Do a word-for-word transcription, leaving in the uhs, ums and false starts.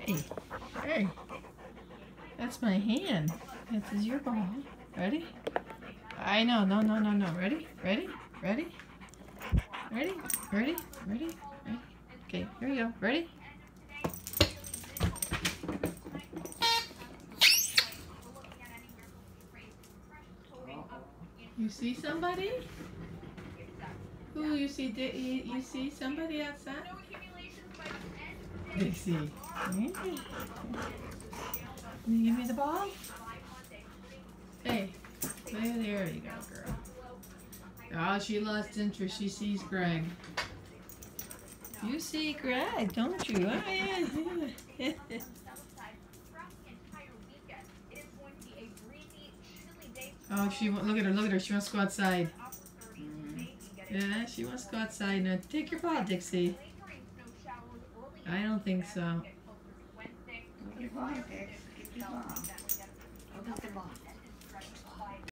Hey, hey, that's my hand. This is your ball. Ready? I know, no, no, no, no. Ready? Ready? Ready? Ready? Ready? Ready? Ready? Okay, here we go. Ready? You see somebody? Who you see? You, you see somebody outside? Dixie. Yeah. Can you give me the ball? Hey, there, there you go, girl. Oh, she lost interest. She sees Greg. You see Greg, don't you? Oh, yeah. Oh, she won't. Look at her. Look at her. She wants to go outside. Yeah, she wants to go outside. Now take your ball, Dixie. I don't think so. Get your ball, Dix. Get your ball. Go get the ball.